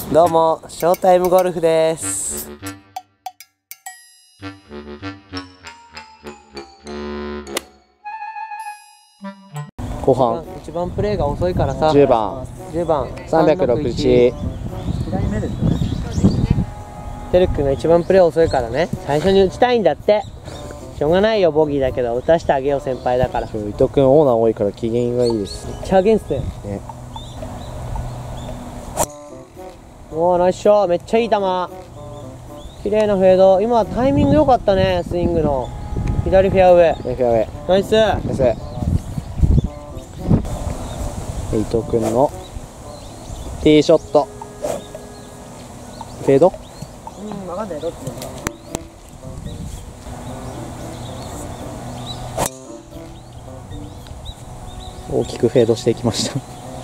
どうも、ショータイムゴルフです。 後半一番プレーが遅いからさ。 10番361。 てるくんが一番プレー遅いからね、最初に打ちたいんだって。しょうがないよ、ボギーだけど打たしてあげよう、先輩だから。 伊藤君オーナー多いから機嫌がいいです。 めっちゃアゲンストやん、ね。おお、ナイスショー。めっちゃいい球、綺麗なフェード。今タイミング良かったね、スイングの。左フェアウェイ、 フェアウェイ、 ナイスナイス。 伊藤君のティーショット、フェード、 分かんない、どっちだ。 大きくフェードしていきました。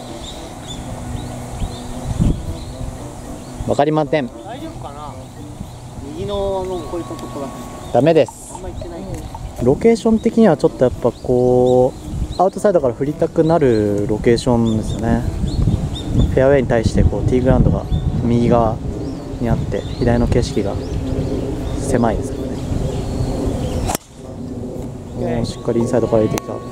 分かりません。 大丈夫かな。右のこういうところダメです。 あんま行ってない。 ロケーション的にはちょっとやっぱこうアウトサイドから振りたくなるロケーションですよね。フェアウェイに対してこうティーグラウンドが右側にあって左の景色が狭いですからね。しっかりインサイドから入れてきた。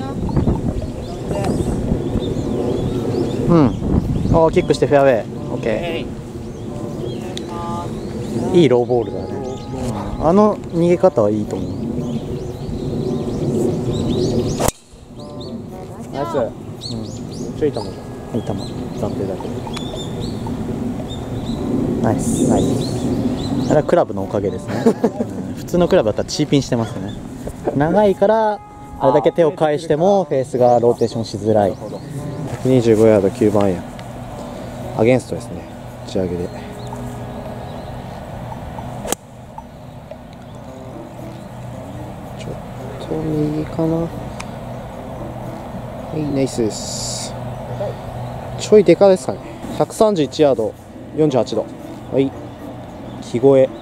キックしてフェアウェイ、OK。いいローボールだね。あの逃げ方はいいと思う。 ナイス。ちょい球じゃん。 いい球、暫定だけど。ナイスナイス。あれはクラブのおかげですね。普通のクラブだったらチーピンしてますね。長いからあれだけ手を返してもフェースがローテーションしづらい。125ヤード9番アイアン、アゲンストですね。打ち上げでちょっと右かな。はい、ナイスです。ちょいデカですかね。131ヤード48度。はい、木越え。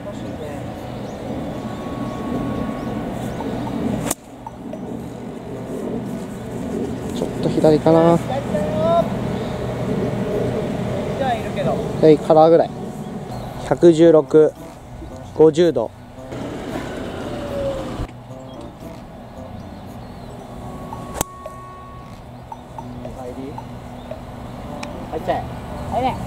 ちょっと左かな。はい、カラーぐらい。 116、50度。入っちゃえ。入れ。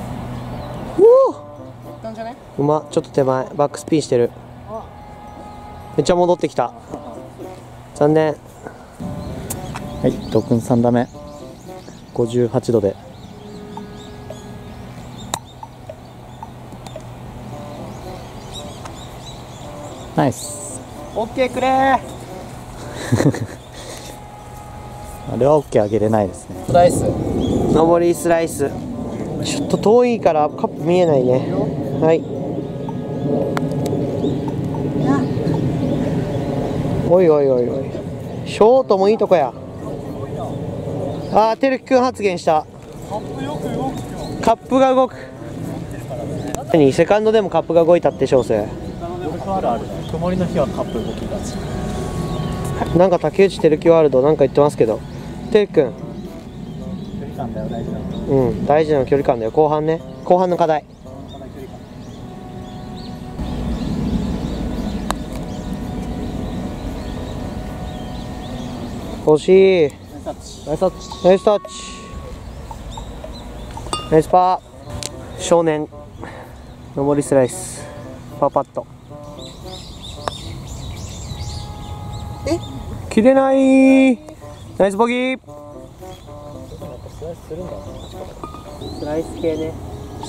うま、ちょっと手前、バックスピンしてる。めっちゃ戻ってきた。残念。 はい、伊藤君3打目。58度で。ナイス。 オッケーくれー。 あれは OK あげれないですね。 スライス。上りスライス。ちょっと遠いからカップ見えないね。はい。おいおいおいおい。ショートもいいとこや。あー、てるきくん発言した。カップが動く。何、セカンドでもカップが動いたって小生。 曇りの日はカップ動きがち。 なんか竹内てるきワールドなんか言ってますけど、てるくん。 距離感だよ、大事なの。 大事な距離感だよ。後半ね。後半の課題。惜しい。ナイスタッチ。ナイスタッチ。ナイスパー。少年。上りスライス。パーパット。切れない。ナイスボギー。スライス系ね。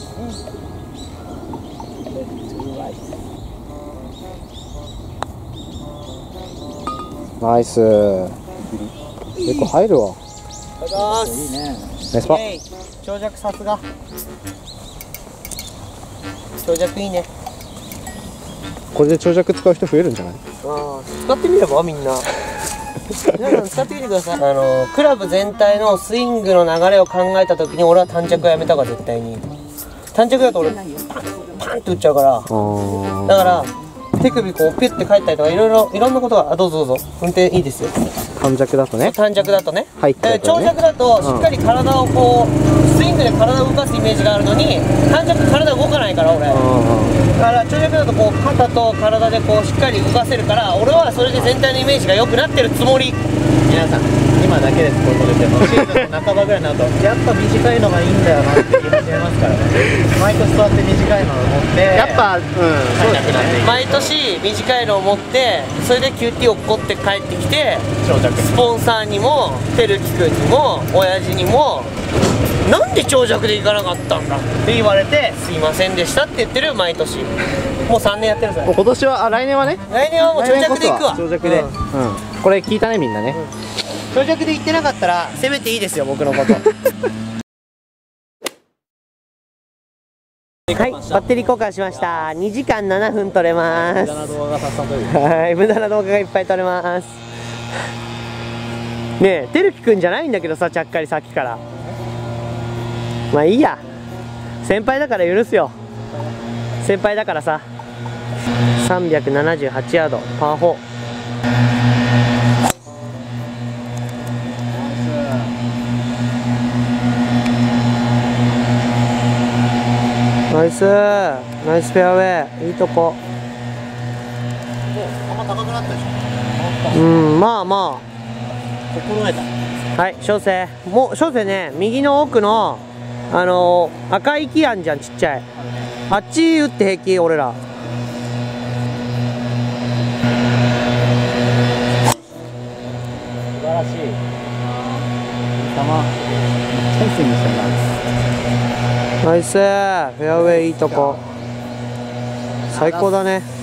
ナイス。結構入るわ。 いいね。 ナイスパー。 長尺さすが。長尺いいね。 これで長尺使う人増えるんじゃない？ 使ってみればみんな。皆さん使ってみてください。クラブ全体のスイングの流れを考えた時に俺は短尺はやめたから絶対に。短尺だと俺パンって打っちゃうから。だから手首こうピュッて返ったりとかいろんなことが。どうぞどうぞ。運転いいですよ。 短尺だとね。 短尺だとね。 入ってる長尺だとしっかり体をこうスイングで体を動かすイメージがあるのに、短尺体動かないから俺。だから長尺だとこう肩と体でこうしっかり動かせるから、俺はそれで全体のイメージが良くなってるつもり。皆さん今だけです、ここでもシーズンの半ばぐらいになるとやっぱ短いのがいいんだよなって言い始めますからね。毎年そうやって短いのを持ってやっぱそうですね、毎年短いのを持って、それで QT をこって帰ってきて、スポンサーにもてるきくんにも親父にもなんで長尺で行かなかったんだって言われて、すいませんでしたって言ってる。毎年もう3年やってるんですよ。 今年は来年はね。 来年はもう長尺で行くわ。 長尺で。これ聞いたねみんなね。 長尺で行ってなかったらせめていいですよ、僕のこと。はい、バッテリー交換しました。2時間7分撮れます。無駄な動画がたくさん撮れる。はい、無駄な動画がいっぱい撮れます。ねえ、てるきくんじゃないんだけどさ、ちゃっかりさっきから。まあいいや、先輩だから許すよ。先輩だからさ。378ヤードパー4。ナイスナイスフェアウェイ、いいとこ。もうあんま高くなったでしょ。まあまあ心得た。はい、小生もう小生ね、右の奥の赤い木あんじゃん、ちっちゃい。あっち打って平気、俺ら。素晴らしい。いい球。チャンスにしたな。ナイスフェアウェイ、いいとこ。最高だね。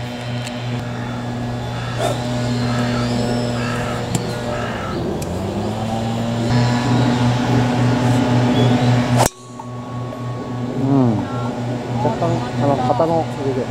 若干肩の上で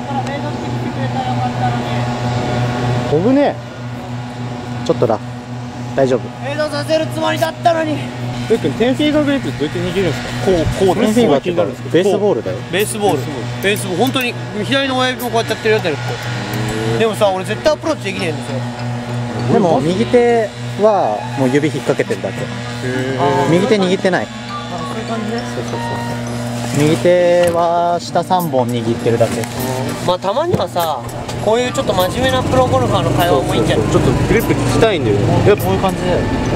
飛ぶね。ちょっとだ、大丈夫。フェードさせるつもりだったのに。 テンフィーガーグレープどうやって握るんですか。こうテンフィーガーってベースボールだよ。 ベースボール本当に左の親指もこうやってやってるやつだよ。でもさ、俺絶対アプローチできねえんですよ。 でも右手はもう指引っ掛けてるだけ。右手握ってない。そういう感じね。そうそうそう。右手は下3本握ってるだけ。まあたまにはさ、こういうちょっと真面目なプロゴルファーの会話もいいんじゃない。 ちょっとグリップ聞きたいんだよね。 こういう感じで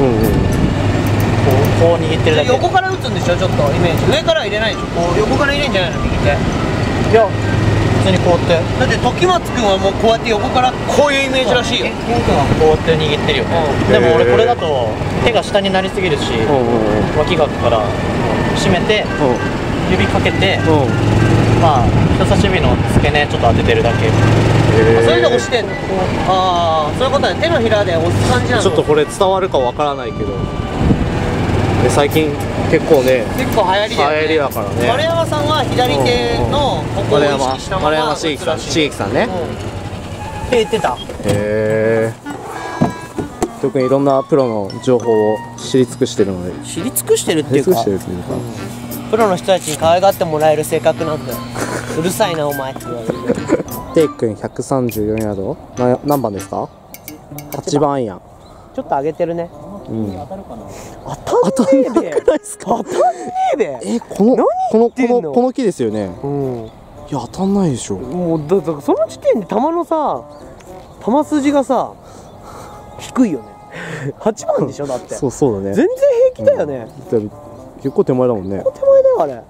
こう握ってるだけ。横から打つんでしょ、ちょっとイメージ。上から入れないでしょ。こう横から入れんじゃないの、右手。いや普通にこうやって。だって時松くんはもうこうやって横からこういうイメージらしいよ。ケンくんはこうやって握ってるよね。でも俺これだと手が下になりすぎるし、脇がから締めて指かけて、まあ人差し指の付け根ちょっと当ててるだけ。それで押してんの。ああ、そういうことね。手のひらで押す感じなの。 ちょっとこれ伝わるかわからないけど、最近結構ね、 結構流行りだよね。 流行りだからね。 丸山さんは左手のここを意識したまま。 丸山茂樹さんね。 って言ってた。 へえ。特にいろんなプロの情報を知り尽くしてるので。 知り尽くしてるっていうか。プロの人たちに可愛がってもらえる性格なんだよ。うるさいなお前って言われる。 テイ君134ヤード。何番ですか？8番アイアン。 ちょっと上げてるね。 当たるかな。 当たんねえべ。 当たんないですか？ 当たんねえべ。 この木ですよね。いや当たんないでしょ。 もうだからその時点で球のさ、球筋がさ低いよね。8番でしょ、だって。 そうだね。 全然平気だよね。 結構手前だもんね。 結構手前だよあれ。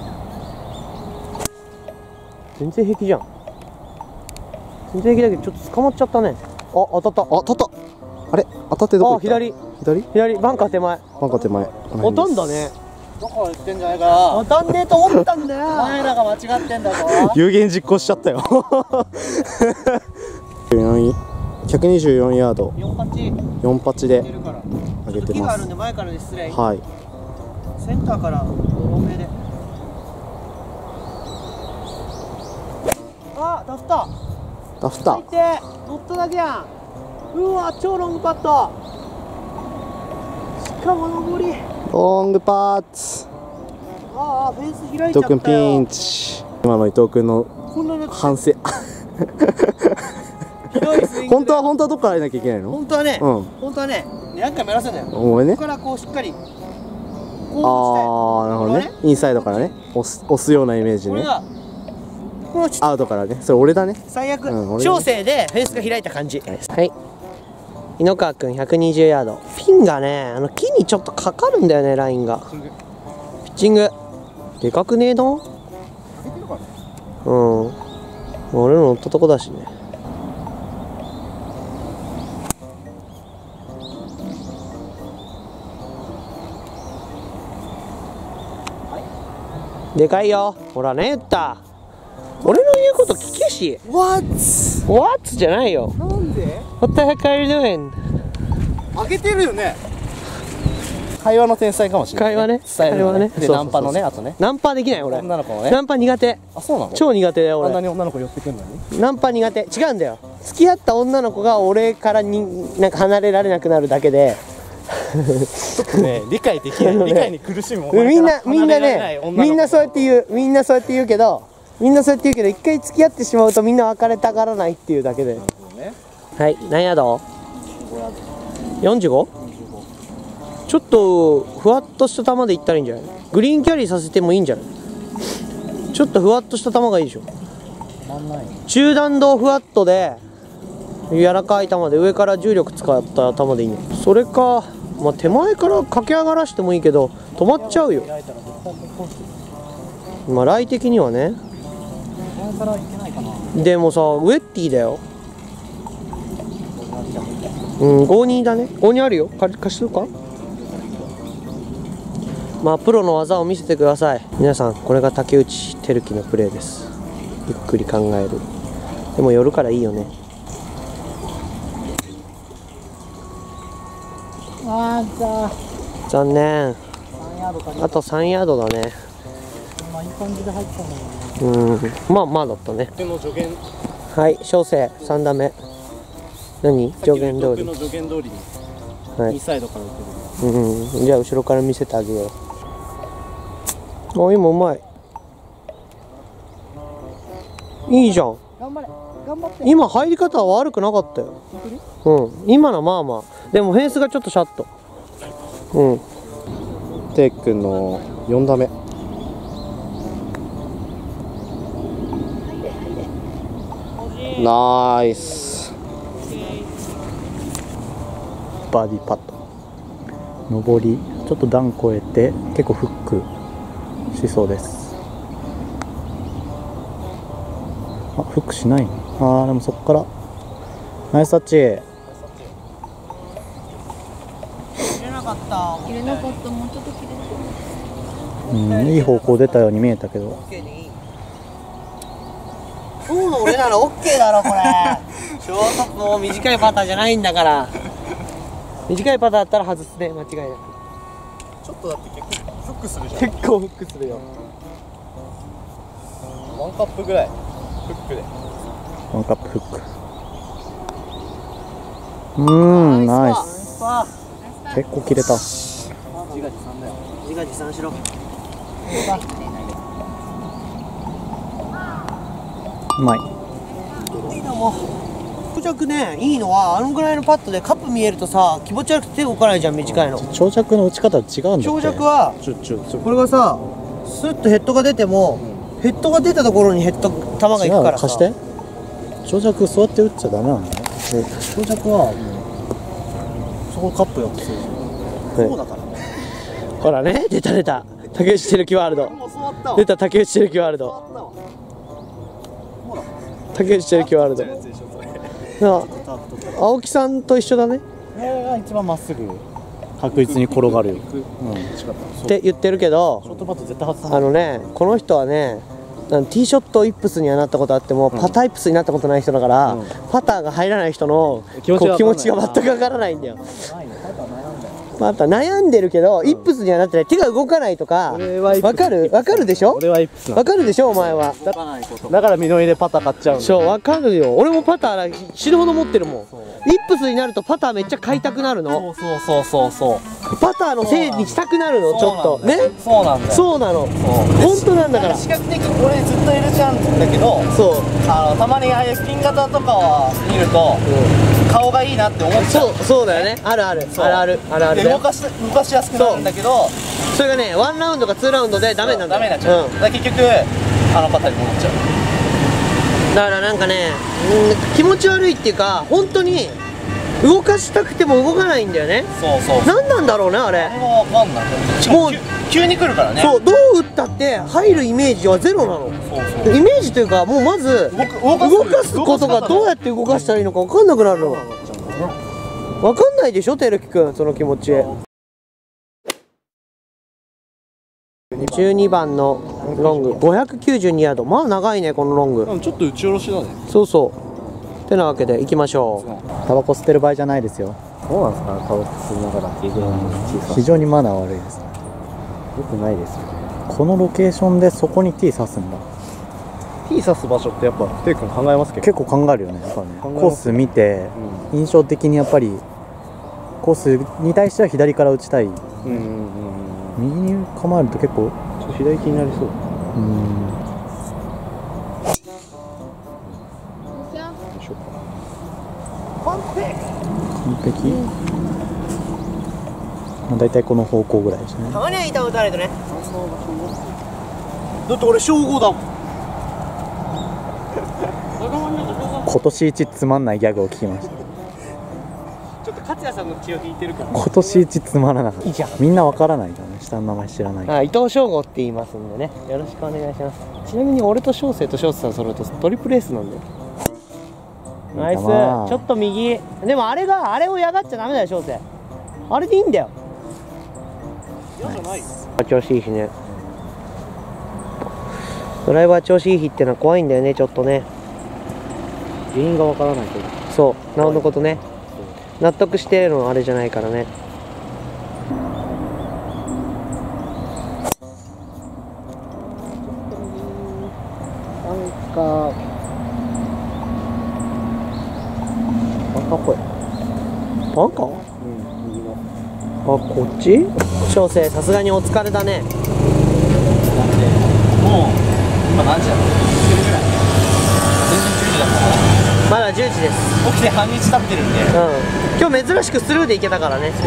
全然平気じゃん。全然平気だけどちょっと捕まっちゃったね。当たった。あれ当たってどこ行った？左バンカー手前。当たんだね。どこ言ってんじゃないか。当たんねえと思ったんだよ。お前らが間違ってんだぞ。 有言実行しちゃったよ。124ヤード。4八で上げてます。はい。 センターから多めで。ダフった最低。乗っただけやん。うわ超ロングパット。しかも上りロングパッツ。 フェンス開いちゃったよ。 伊藤君ピンチ。今の伊藤君の反省。 左ごいスイング。 本当はどっから入れなきゃいけないの？ 本当はね、 うん。 本当はね、何回もやらせるんだよ。 お前ね。 ここからこうしっかり。 ああ、なるほどね。インサイドからね、押すようなイメージね。 これが。このアウトからね。それ俺だね。 最悪、 うん小生でフェースが開いた感じ。はい。井ノ川君120ヤード。ピンがね、木にちょっとかかるんだよね、ラインが。ピッチング。でかくねえの？うん。俺の乗ったとこだしね。でかいよ。ほらね、言った。俺の言うこと聞けし。 What？ じゃないよ。 なんで？ What the heck are you doing？ 開けてるよね。会話の天才かもしれない。 会話ね。 伝えるのね。で、 会話ね。そうナンパのね、あとね。 ナンパできない俺。 女の子のね。 ナンパ苦手。 あ、そうなの？ 超苦手だよあんな俺。 に女の子寄ってくんのに？ ナンパ苦手。違うんだよ。付き合った女の子が俺からになんか離れられなくなるだけで。 ちょっとね、理解できない。理解に苦しむお前みんなから離れられないね、 女の子みんなそうやって言う。みんなそうやって言うけど、一回付き合ってしまうとみんな別れたがらないっていうだけで。はい、何ヤード？ 45？ ちょっとふわっとした球でいったらいいんじゃない？グリーンキャリーさせてもいいんじゃない？ちょっとふわっとした球がいいでしょ。中弾道ふわっとで柔らかい球で上から重力使った球でいいね。それか、まあ、手前から駆け上がらしてもいいけど止まっちゃうよ。まあライ的にはね。でもさ、ウェッティだよ。うん、52だね。52あるよ。貸しとくか。まあプロの技を見せてください。皆さん、これが竹内輝樹のプレーです。ゆっくり考える。でも寄るからいいよね。残念。あと3ヤードだね。 いい感じで入ったのに。 まあまあだったね。 でも助言。 はい、小生3打目。何？助言通り。 助言通りに。 はい。 インサイドから打てる。 じゃあ後ろから見せてあげよう。あ、今うまい。いいじゃん。 頑張れ。頑張って。 今入り方は悪くなかったよ。今のまあまあ。でもフェースがちょっとシャッと。 テイ君の4打目。ナイス。バーディーパット。上りちょっと段越えて結構フックしそうです。あ、フックしないの？でもそこからナイスタッチ。 入れなかった。 もうちょっと切れる。 いい方向出たように見えたけど。 今日の俺なら OK だろこれ。ショートも短いパターじゃないんだから。短いパターだったら外すね、間違いなく。 ちょっとだって結構フックするじゃん。 結構フックするよ。 ワンカップぐらいフックで。ワンカップフック。ナイス。結構切れた。 自画自賛だよ。自画自賛しろ。 うまい。 いいのも長尺ね、いいのはあのぐらいのパットでカップ見えるとさ、気持ち悪くて手動かないじゃん、短いの。 長尺の打ち方は違うんだって。 長尺はこれがさ、スッとヘッドが出ても、ヘッドが出たところに球が行くからさ。 貸して。長尺そうやって打っちゃダメなんだよ。長尺はそこカップよってそうだから。 ほらね、出た竹内輝樹ワールド。出た竹内輝樹ワールド。竹内輝樹ワールド。青木さんと一緒だね。 が一番まっすぐ確実に転がるよ。 って言ってるけど、 ショートパット絶対外さない。この人はね、ティーショットイップスにはなったことあっても、パターイップスになったことない人だから、パターが入らない人の気持ちが全くわからないんだよ。パター悩んでるけど、イップスにはなってない。手が動かないとか、わかるでしょ？ 俺はイップス。 わかるでしょお前は。 だからミノイでパター買っちゃうんだ。 そう、わかるよ。俺もパター死ぬほど持ってるもん。 イップスになるとパターめっちゃ買いたくなるの。 そうパターのせいにしたくなるの、ちょっとね。 そうなんだよ。 そうなの、本当なんだから。 視覚的に俺ずっと L ちゃんだけど、 そうたまにああいうピン型とかは見ると、顔がいいなって思っちゃう。 そうだよね。あるあるで動かしやすくなるんだけど、 それがね、1ラウンドか2ラウンドでダメなんだよ。 ダメになっちゃう。だから結局あのパターンに戻っちゃう。 だからなんかね、気持ち悪いっていうか、本当に動かしたくても動かないんだよね。何なんだろうね、あれ。 あれは分かんない。もう急に来るからね。 そう、どう打ったって入るイメージはゼロなの。イメージというか、もうまず動かすことがどうやって動かしたらいいのか分かんなくなるの。分かんないでしょ、てるきくん、その気持ち。12番のロング592ヤード、まあ長いね、このロング。 ちょっと打ち下ろしだね。 そうそうてなわけで行きましょう。 タバコ吸ってる場合じゃないですよ。 そうなんですか、タバコ吸いながら非常にマナー悪いです。 よくないですよね。 このロケーションでそこに T 刺すんだ。 T 刺す場所ってやっぱテイ君考えますけど、 結構考えるよね、やっぱね。 考えますコース見て、印象的にやっぱりコースに対しては左から打ちたい。右に構えると結構左気になりそう。 完璧。まあ大体この方向ぐらいですね。 たまには板打たないとね。だって俺小5だもん。 今年一つまんないギャグを聞きました。 ちょっと勝也さんの血を引いてるから。 今年一つまらなかった。 いいじゃん。 みんなわからないからね、下の名前知らない。 あ、伊藤翔吾って言いますんでね、よろしくお願いします。ちなみに俺と翔生と翔生さん揃うとトリプルエースなんだよ。ナイス。ちょっと右。でもあれをやがっちゃダメだよ、翔生。あれでいいんだよ。嫌じゃないよ。調子いい日ね。ドライバー調子いい日ってのは怖いんだよね、ちょっとね。 原因がわからないけど。 そう、なおのことね。納得してのあれじゃないからね。 なんかバンカーっぽい。 バンカー？ 右の。 あ、こっち？翔生、さすがにお疲れだね。 もう今何時だろう。10時ぐらい。全然10時だった。 まだ10時です。 起きて半日経ってるんで。 今日珍しくスルーで行けたからね。 そうね。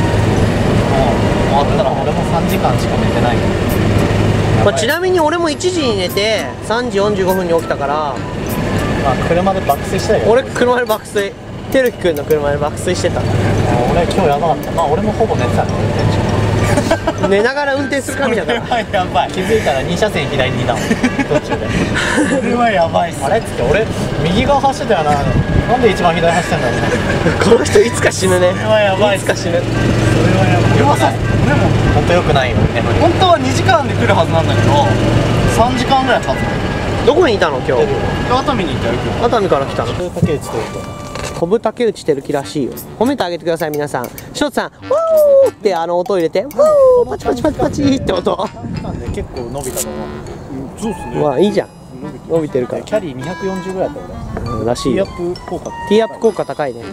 もう終わったら俺も3時間しか寝てない。 まあ、ちなみに俺も1時に寝て3時45分に起きたから、 まあ車で爆睡したよ。 俺車で爆睡、てるきくんの車で爆睡してた。 俺今日やばかった。まあ俺もほぼ寝てたね、運転中。 寝ながら運転する神だから。 やばい。気づいたら2車線左にいたもん、途中で。これはやばいっす。あれっつって俺右側走ってたよな。なんで一番左走ってんだろうね。 この人いつか死ぬね。 これはやばいっす。 いつか死ぬ。 それはやばい。俺も本当良くないよね。本当は2時間で来るはずなんだけど3時間ぐらい経つの。 どこにいたの今日？ 熱海に行ったよ今日。 熱海から来たの。 竹内と飛ぶ竹内てるきらしいよ。褒めてあげてください皆さん。ショーツさん、ワーって音入れて、ワーパチパチパチパチって音。 結構伸びたと思う。 そうっすね。 まあいいじゃん。伸びてるから。 キャリー240ぐらいだった俺。 らしいよ。 ティーアップ効果。 ティーアップ効果高いね。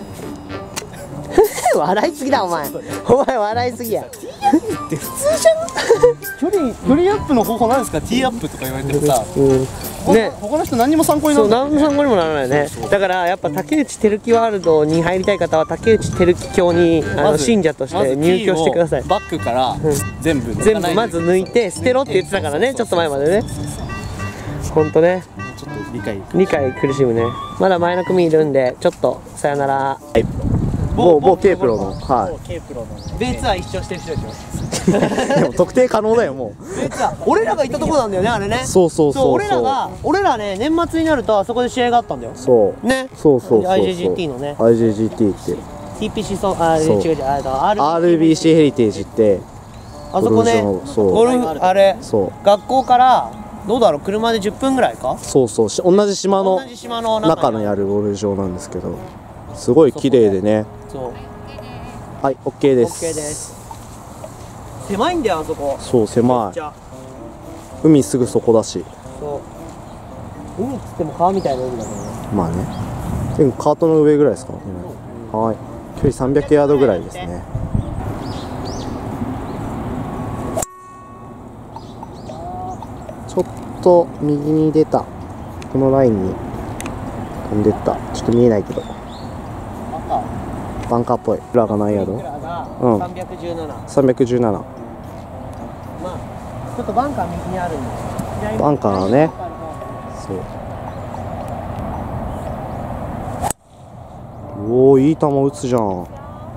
笑いすぎだお前。お前笑いすぎや。 って普通じゃん。距離アップの方法なんですか？ティーアップとか言われてもさ。ね、他の人何にも参考にならない。 何の参考にもならないね。だからやっぱ竹内てるきワールドに入りたい方は竹内てるき教に信者として入居してください。 バックから全部まず抜いて捨てろって言ってたからね、ちょっと前までね。ほんとね、 ちょっと理解苦しむね。まだ前の組いるんでちょっとさよなら。 某 K プロの、はい。 ベイツアー一生してる人でしょ。 でも特定可能だよもう。 ベイツアー、俺らが行ったとこなんだよね、あれね。 そう俺らね、年末になるとあそこで試合があったんだよ。 そうね。 そう IJGT のね。 IJGT って TPC そう、違う RBC ヘリテージってあそこね、ゴルフあれ、学校からどうだろう、車で10分ぐらいか。 そう同じ島の中にあるゴルフ場なんですけど、すごい綺麗でね。はい、 OK です。 OK です。狭いんだよあそこ。 そう狭い。海すぐそこだし。 そう、海っつっても川みたいな海だけどね。 まあね。でもカートの上ぐらいですかね。 はい、距離300ヤードぐらいですね。ちょっと右に出た。このラインに飛んでった。ちょっと見えないけどバンカーっぽい。裏が何ヤード？うん、317。 まあちょっとバンカー右にあるんで、 バンカーね。そう。おお、いい球打つじゃん。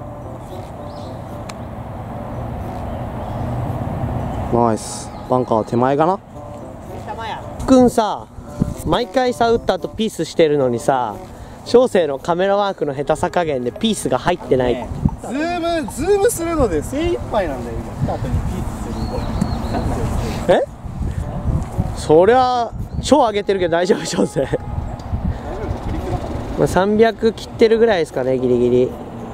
ナイス。バンカーは手前かな。 くんさ、毎回さ打った後ピースしてるのにさ、小生のカメラワークの下手さ加減でピースが入ってない。 ズームするので精一杯なんだよ今。来た後にピースする。 え？そりゃ超上げてるけど大丈夫小生。まあ300切ってるぐらいですかね、ギリギリ。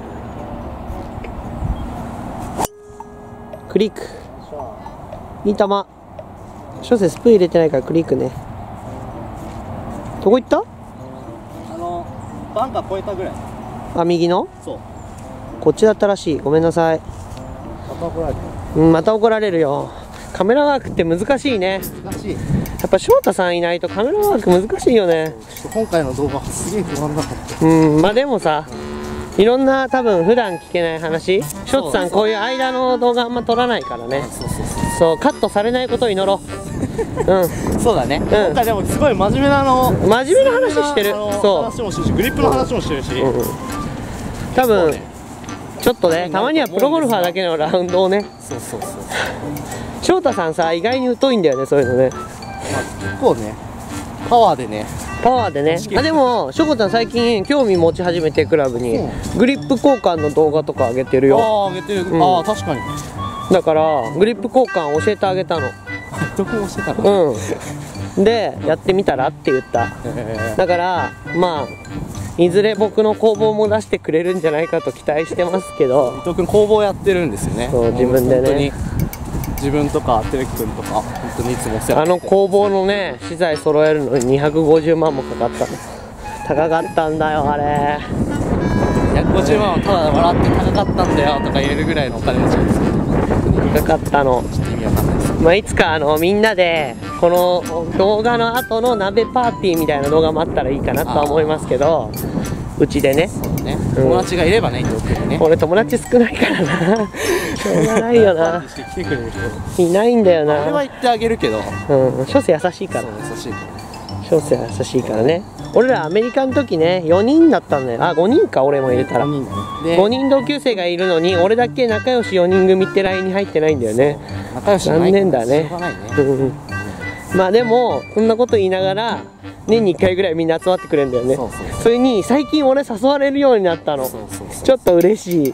クリック。いい球。小生スプーン入れてないからクリックね。どこ行った？ バンカー越えたぐらい。 あ、右の？ そう。 こっちだったらしい。ごめんなさい。 また怒られる。 うん、また怒られるよ。カメラワークって難しいね。 難しい。 やっぱ翔太さんいないとカメラワーク難しいよね。 今回の動画すげえ不安だった。 うん、まあでもさ、いろんな多分普段聞けない話、翔太さんこういう間の動画あんま撮らないからね。そうカットされないことを祈ろう。うん、 そうだね。 ん今回でもすごい真面目な真面目な話してる。そう話もしてるし、グリップの話もしてるし、 多分ちょっとね、たまにはプロゴルファーだけのラウンドをね。 そうそうそう。 翔太さんさ、意外に疎いんだよね、そういうのね。 結構ね、パワーでね。 パワーでね。あ、でもしょこちゃん最近興味持ち始めてクラブにグリップ交換の動画とか上げてるよ。 ああ、上げてる。ああ、確かに。 だからグリップ交換教えてあげたの。 どこもしてたの？ うん。でやってみたらって言った。だからまあいずれ僕の工房も出してくれるんじゃないかと期待してますけど。 伊藤君工房やってるんですよね。 そう、自分でね。 本当に自分とかテレキ君とか本当にいつもお世話になって。 工房のね資材揃えるのに250万もかかったの。高かったんだよあれ。 250万はただ笑って高かったんだよとか言えるぐらいのお金持ちなんですけど。 高かったの。 意味わかんないです。 まあいつかみんなでこの動画の後の鍋パーティーみたいな動画もあったらいいかなとは思いますけど、うちでね。 ね、友達がいればね、伊藤君ね。 俺友達少ないからな。しょうがないよな。 来てくれる人いないんだよな。 俺は言ってあげるけど。 うん、小生優しいから。 優しいから。 小生優しいからね。俺らアメリカの時ね、4人だったんだよ。あ、5人か、俺も入れたら。5人同級生がいるのに、俺だけ仲良し4人組ってラインに入ってないんだよね。 仲良し残念だね。まあでもそんなこと言いながら年に1回ぐらいみんな集まってくれるんだよね。それに最近俺誘われるようになったの。ちょっと嬉しい。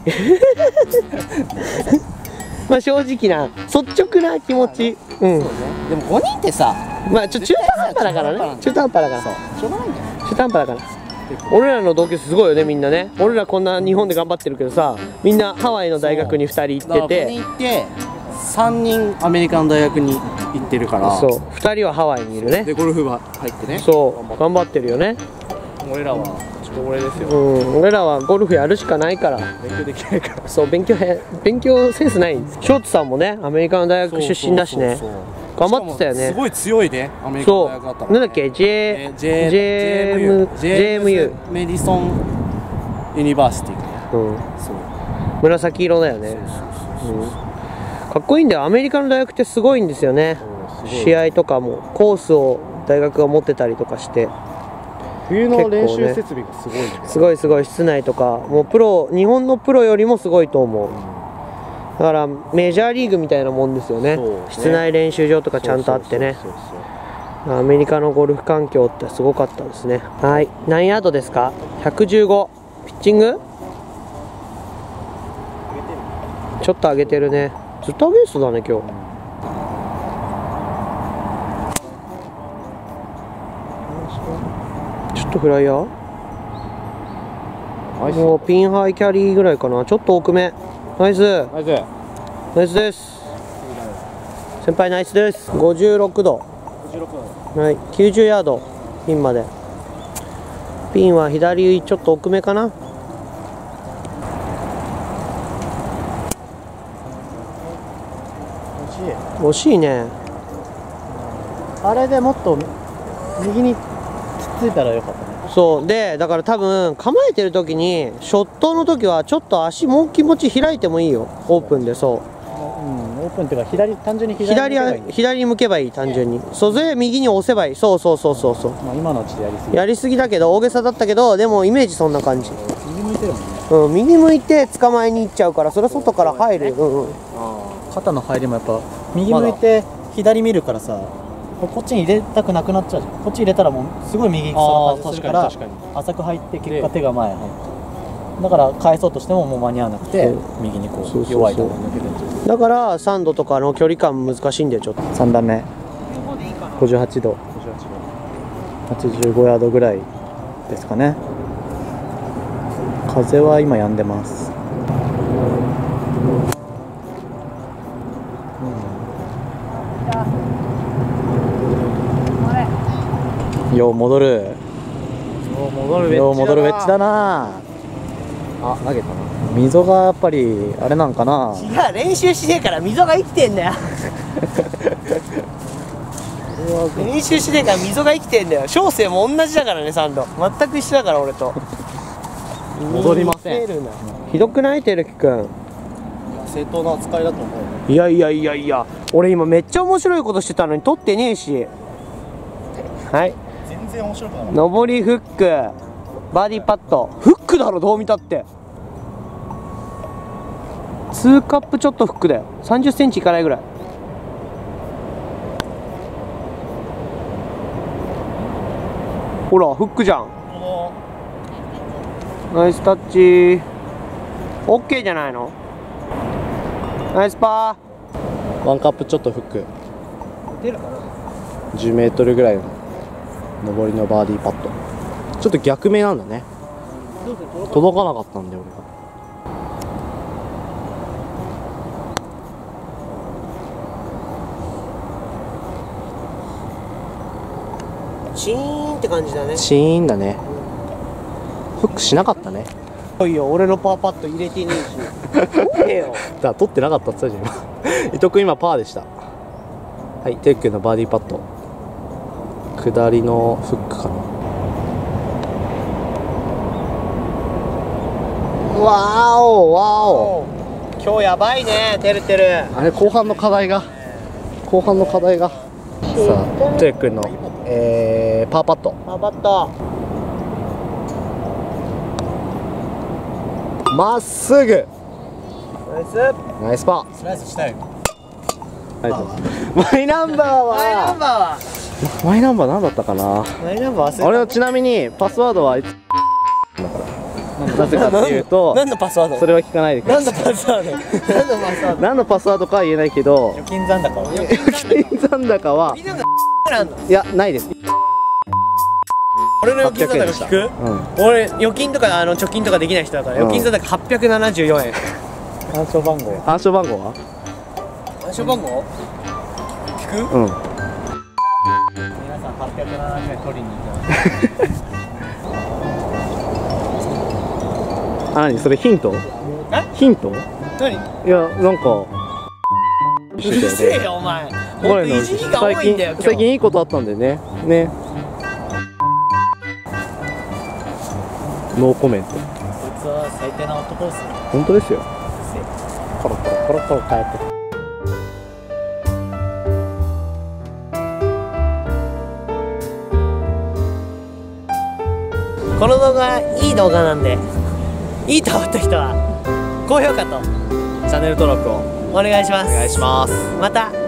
まあ正直な率直な気持ち。うん。 でも5人ってさ、 まあ中途半端だからね。中途半端だから。 しょうがないんだよ。 中途半端だから。俺らの同級生すごいよね、みんなね。俺らこんな日本で頑張ってるけどさ、みんなハワイの大学に2人行ってて、 5人行って3人アメリカの大学に行ってるから。 そう、2人はハワイにいるね。 でゴルフ部入ってね。 そう頑張ってるよね。 俺らは俺ですよ。 俺らはゴルフやるしかないから。 勉強できないから。 そう、勉強センスないんです。ショーツさんもね、アメリカの大学出身だしね。頑張ってたよね。 すごい強いね、アメリカの大学だったそう、なんだっけ、JMU メディソンユニバーシティかな。そう、 紫色だよね。かっこいいんだよ。アメリカの大学ってすごいんですよね。試合とかもコースを大学が持ってたりとかして、 冬の練習設備がすごいね。 すごいすごい。室内とかもう日本のプロよりもすごいと思う。だからメジャーリーグみたいなもんですよね。室内練習場とかちゃんとあってね。アメリカのゴルフ環境ってすごかったですね。はい、何ヤードですか。115。ピッチングちょっと上げてるね。ずっとアゲンストだね今日。ちょっとフライヤー、もうピンハイキャリーぐらいかな。ちょっと奥め。ナイスナイスです。先輩ナイスです。56度、はい、90ヤードピンまで。ピンは左ちょっと奥めかな。 惜しいね。 あれでもっと右につついたらよかったね。 そうで、だから多分構えてる時にショットの時はちょっと足もう気持ち開いてもいいよ、オープンで。そう、 オープンっていうか単純に左に向けばいい、単純に。そうで右に押せばいい。そうそうそうそうそう。 まあ今のうちでやりすぎ。 やりすぎだけど、大げさだったけど、でもイメージそんな感じ。 右向いてるもんね。 うん、右向いて捕まえに行っちゃうから、それは外から入るよ。うんうん。 肩の入りもやっぱ右向いて左見るからさ、こっちに入れたくなくなっちゃうじゃん。こっち入れたらもうすごい右行きそうな感じするから浅く入って結果手が前入って、だから返そうとしてももう間に合わなくて右にこう弱い球を抜けてる。 だから3度とかの距離感難しいんだよ、ちょっと。 3段目58度85ヤードぐらいですかね。風は今止んでます。よう戻るウェッジだな。あ、投げたな。溝がやっぱりあれなんかな。 違う、練習しねえから溝が生きてんだよ。練習しねえから溝が生きてんだよ。小生も同じだからね、3度全く一緒だから俺と。 戻りません。 ひどくない、てるきくん。 正当な扱いだと思う。 いやいやいやいや、俺今めっちゃ面白いことしてたのに取ってねえし。はい、 全然面白くなかっ上りフック、バーディーパット。フックだろ、どう見たって2カップちょっとフックだよ。30センチいかないぐらい。ほらフックじゃん。ナイスタッチ。オッケーじゃないの。ナイスパワンカップちょっとフック。 ー。出るかな。 10メートルぐらいの上りのバーディーパット。ちょっと逆目なんだね。届かなかったんだよ俺が。 チーンって感じだね。 チーンだね。フックしなかったね。 いいよ、俺のパーパット入れてねえし。取れよ。 だから取ってなかったって言ったじゃん今伊藤君今パーでした。はい、テイクのバーディーパット。下りのフックかな。わーおわお。 今日やばいね、てるてる。 あれ後半の課題がさあテイクの、パーパット。 パーパット。 まっすぐ。 ナイス。 ナイスパー。 スライスしたよ。 ありがとうございます。マイナンバーはマイナンバーはマイナンバー何だったかな。 マイナンバー忘れた。 俺のちなみにパスワードはいつだからなぜかっていうと何のパスワード。 それは聞かないでください。 何のパスワード。何のパスワード。 何のパスワードかは言えないけど預金残高は預金残高はみんながなんだ。 いやないです。 俺の預金残高聞く。 うん俺預金とか貯金とかできない人だから、 うん預金残高874円。 暗証番号。 暗証番号は暗証番号聞く。 うん皆さん870円取りに行ってます。 あ、何それヒントヒント。 何。 いやなんかうるせえよお前。ほんといじりが多いんだよ今日。 最近いいことあったんでね。ノーコメント。 こいつは最低な男ですよ。 本当ですよ。 コロコロコロコロ変えて。 この動画いい動画なんで、いいと思った人は高評価とチャンネル登録をお願いします。 お願いします。 また